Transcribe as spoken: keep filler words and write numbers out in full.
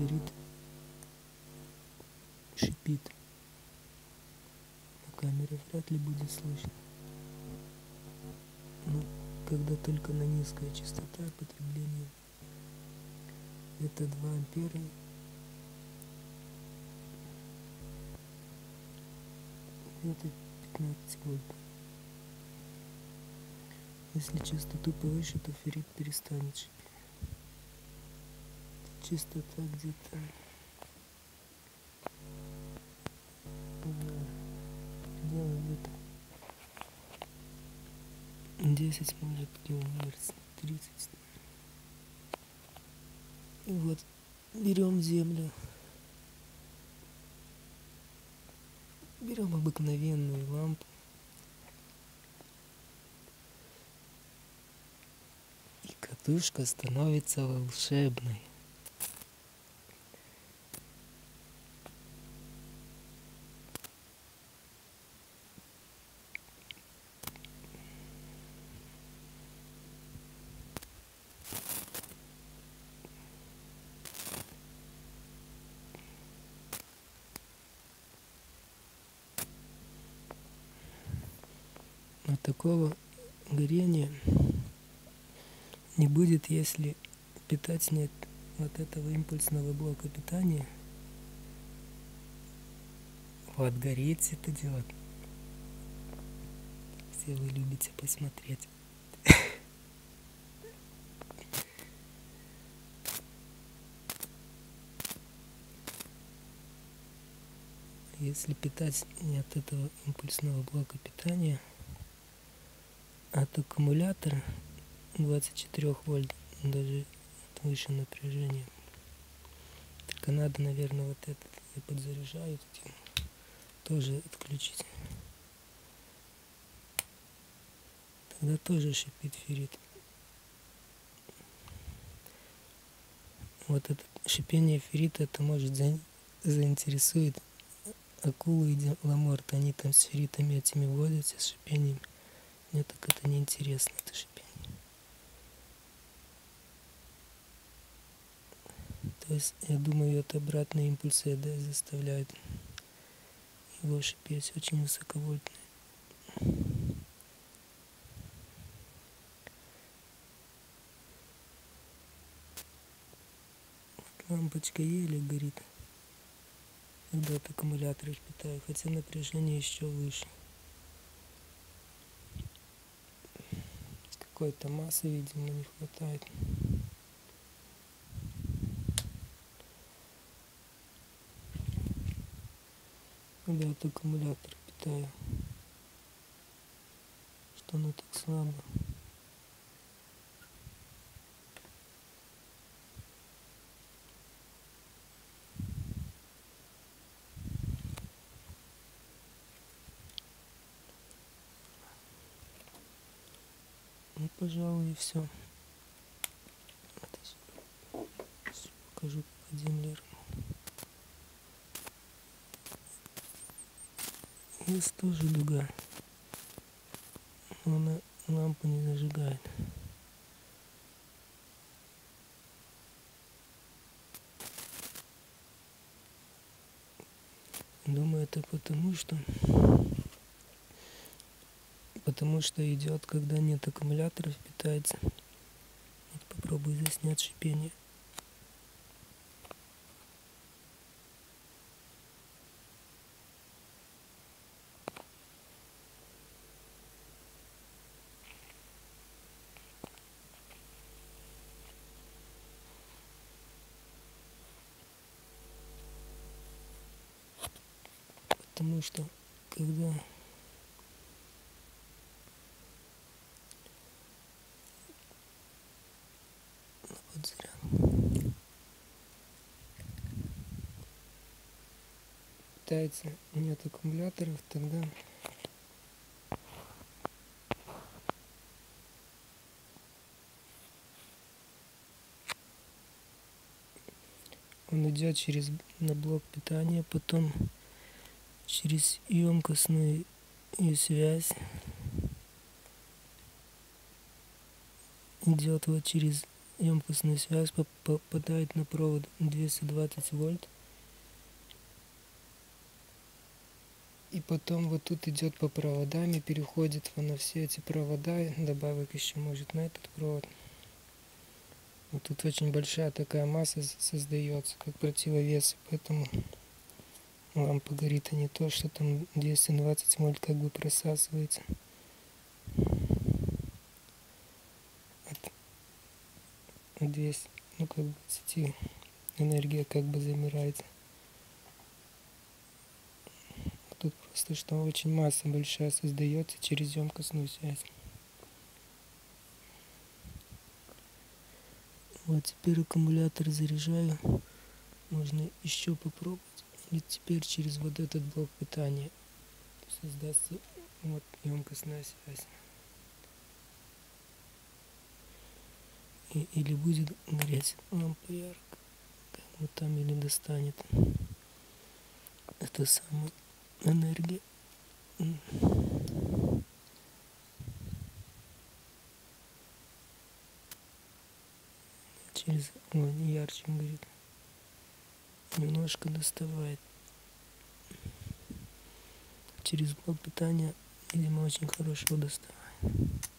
феррит шипит. На камере вряд ли будет слышно. Но когда только на низкая частота потребления, это два ампера, это пятнадцать вольт. Если частоту повыше, то феррит перестанет шипеть. Частота где-то дело где-то десять, может, килогерц, тридцать. И вот берем землю, берем обыкновенную лампу и катушка становится волшебной. Но такого горения не будет, если питать нет вот этого импульсного блока питания. Вот горит это дело. Все вы любите посмотреть. Если питать не от этого импульсного блока питания, а от аккумулятора двадцать четыре вольт, даже выше напряжения, так и надо, наверное, вот этот я подзаряжаю, тоже отключить. Тогда тоже шипит феррит. Вот это шипение феррита, это может за... заинтересует акулу и деламорт. Они там с ферритами этими водятся, с шипением. Мне так это не интересно, это шипение. То есть, я думаю, это обратные импульсы, да, заставляют его шипеть, очень высоковольтные. Вот лампочка еле горит, когда от аккумулятора питаю, хотя напряжение еще выше. Какой-то массы, видимо, не хватает. Когда от аккумулятора питаю, что оно так слабо. Ну, пожалуй, и все. Покажу по земле. Есть тоже дуга, но она лампу не зажигает. Думаю, это потому что потому что идет, когда нет аккумуляторов, питается. Вот попробую заснять шипение. Потому что когда вот зря питается, нет аккумуляторов, тогда он идет через на блок питания, потом через емкостную связь идет вот через емкостная связь попадает на провод двести двадцать вольт. И потом вот тут идет по проводам и переходит на все эти провода, добавок еще может на этот провод. Вот тут очень большая такая масса создается, как противовес, поэтому лампа горит, а не то, что там двести двадцать вольт как бы просасывается. От, от двухсот, ну как бы двадцати энергия как бы замирает. Тут просто что очень масса большая создается через емкостную связь. Вот теперь аккумулятор заряжаю. Можно еще попробовать. И теперь через вот этот блок питания создастся вот емкостная связь. И, или будет гореть лампа ярко. Вот там или достанет. Это самая энергия. Через, ой, ярче горит. Немножко доставает. Через блок питания, видимо, очень хорошо доставает.